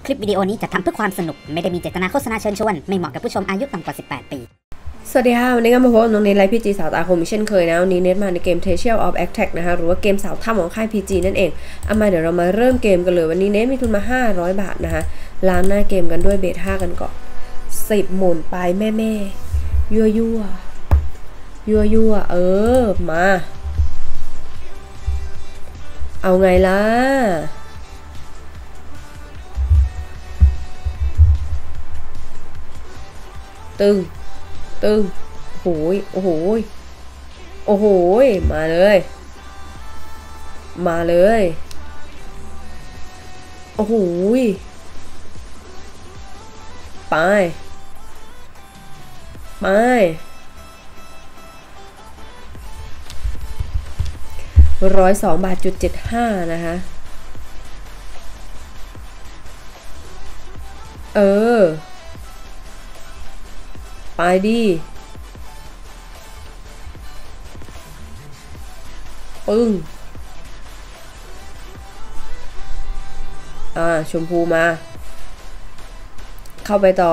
คลิปวิดีโอนี้จัดทำเพื่อความสนุกไม่ได้มีเจตนาโฆษณาเชิญชวนไม่เหมาะกับผู้ชมอายุต่ำกว่า18 ปีสวัสดีค่ะวันนี้ก็มาพบกับน้องเนทไลฟ์พีจีสาวตาคมเช่นเคยนะวันนี้เนทมาในเกม Tale of Attack นะคะหรือว่าเกมสาวถ้ำของค่าย PG นั่นเองเอามาเดี๋ยวเรามาเริ่มเกมกันเลยวันนี้เนทมีทุนมา500 บาทนะคะล้านหน้าเกมกันด้วยเบท5กันก่อน10หมุนไปแม่ยั่วมาเอาไงล่ะตึงโอ้โหมาเลยโอ้โหไป102.75 บาทนะคะไปดิปึ้งชมพูมาเข้าไปต่อ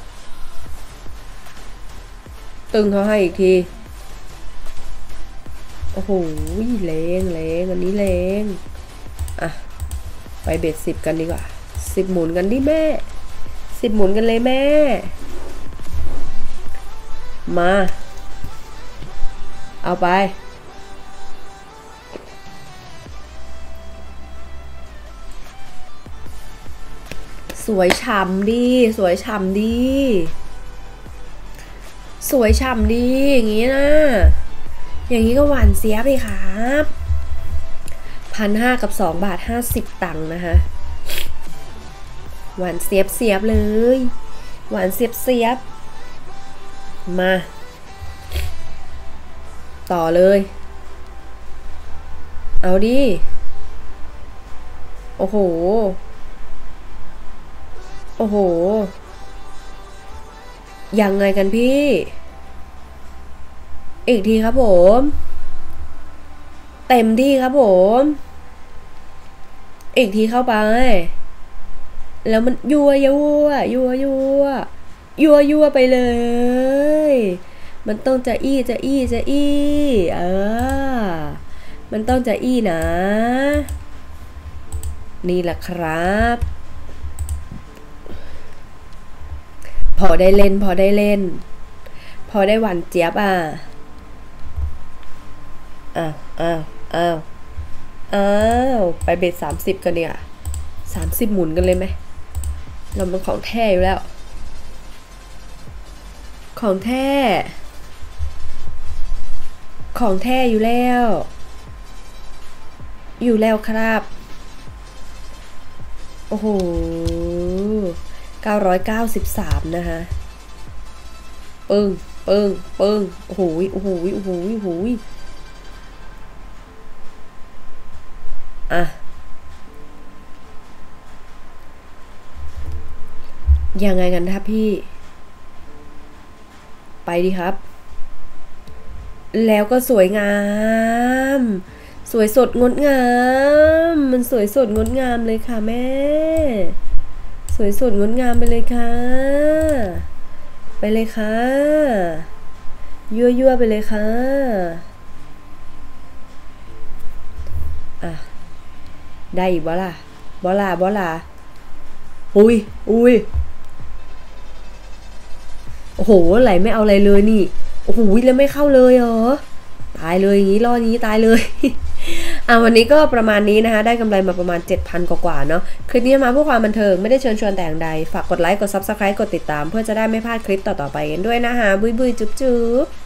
ตึงเขาให้อีกทีโอ้โหแรงอันนี้แรงไปเบ็ด10กันดีกว่า10หมุนกันดิแม่10หมุนกันเลยแม่มาเอาไปสวยฉ่ำดีอย่างนี้นะอย่างนี้ก็หวานเสียไปครับ1,500กับ2.50 บาทนะคะหวานเสียบเลยหวานเสียบมาต่อเลยเอาดิโอ้โหยังไงกันพี่อีกทีครับผมเต็มที่ครับผมอีกทีเข้าไปแล้วมันยั่วไปเลยมันต้องจะอี้มันต้องจะอี้นะนี่แหละครับพอได้เล่นพอได้หวานเจี๊ยบไปเบ็ด30กันเนี่ย30หมุนกันเลยไหมเราเป็นของแท้อยู่แล้วของแท้อยู่แล้วครับโอ้โห993นะคะปึ้งโอ้โหยังไงกันครับพี่ไปดิครับแล้วก็สวยงามสวยสดงดงามมันสวยสดงดงามเลยค่ะแม่สวยสดงดงามไปเลยค่ะยั่วไปเลยค่ะได้อีกบ่ล่ะอุ้ยโอ้โหไหลไม่เอาอะไรเลยนี่โอ้โหแล้วไม่เข้าเลยเหรอตายเลยอย่างนี้รอดอย่างนี้ตายเลย วันนี้ก็ประมาณนี้นะคะได้กำไรมาประมาณ 7,000 กว่าเนาะคลิปนี้มาเพื่อความบันเทิงไม่ได้เชิญชวนแต่อย่างใดฝากกดไลค์กด Subscribe กดติดตามเพื่อจะได้ไม่พลาดคลิปต่อๆไปกันด้วยนะคะบุยจุ๊บ